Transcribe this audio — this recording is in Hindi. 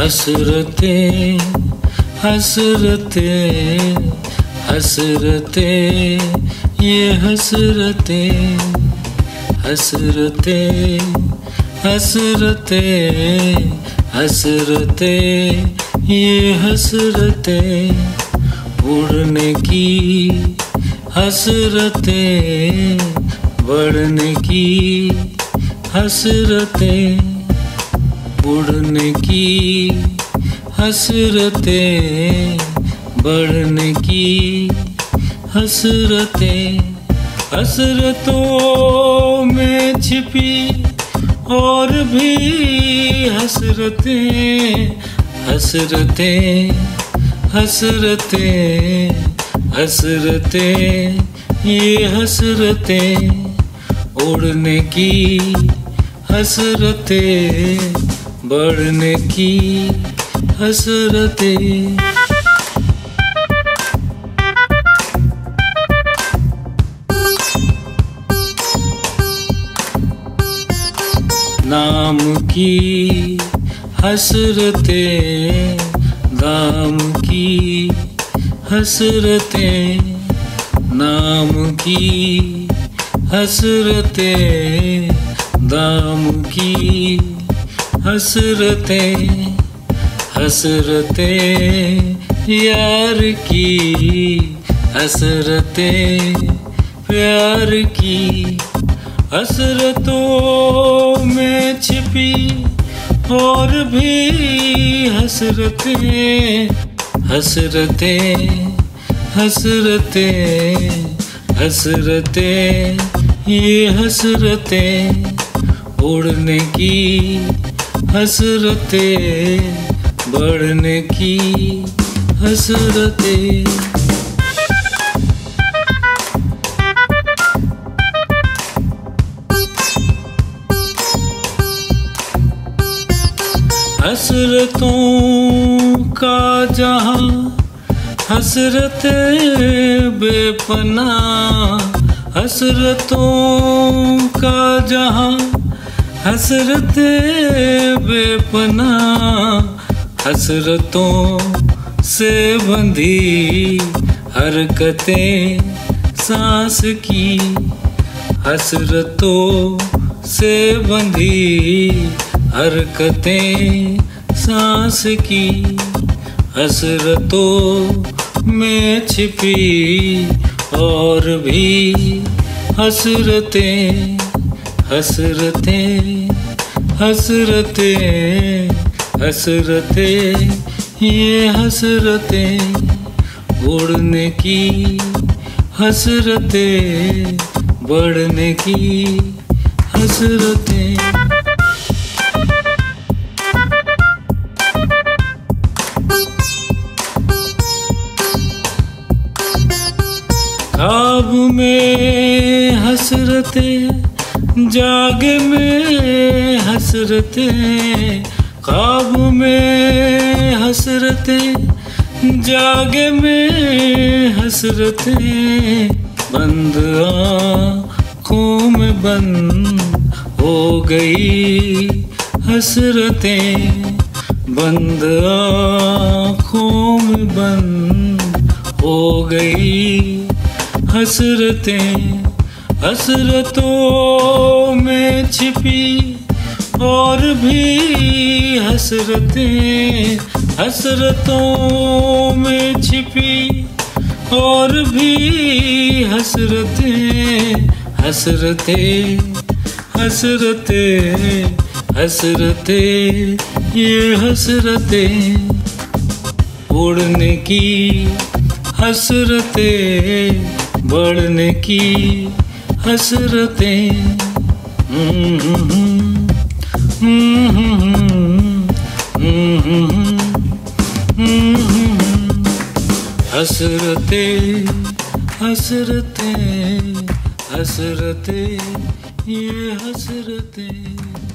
हसरतें हसरतें हसरतें ये हसरतें हसरतें हसरतें हसरतें ये हसरतें उड़ने की हसरतें बढ़ने की हसरतें उड़ने की हसरतें बढ़ने की हसरतें हसरतों में छिपी और भी हसरतें हसरतें हसरतें हसरतें ये हसरतें उड़ने की हसरतें बढ़ने की हसरतें। नाम की हसरतें दाम की हसरतें नाम की हसरतें दाम की हसरतें हसरतें यार की हसरतें प्यार की हसरतों में छिपी और भी हसरतें हसरतें हसरतें हसरतें ये हसरतें उड़ने की हसरतें बढ़ने की हसरतें। हसरतों का जहां हसरतें बेपनाह हसरतों का जहां हसरतें बेपनाह हसरतों से बंधी हरकतें सांस की हसरतों से बंधी हरकतें सांस की हसरतों में छिपी और भी हसरतें हसरतें हसरतें हसरतें ये हसरतें उड़ने की हसरतें बढ़ने की हसरतें। ख्वाब में हसरतें जाग में हसरतें ख्वाब में हसरतें जाग में हसरतें बंद आँखों में बंद हो गई हसरतें बंद आँखों में बंद हो गई हसरतें हसरतों में छिपी और भी हसरतें हसरतों में छिपी और भी हसरतें हसरतें हसरतें हसरतें ये हसरतें उड़ने की हसरतें बढ़ने की हसरतें हसरतें हसरतें हसरतें ये हसरतें।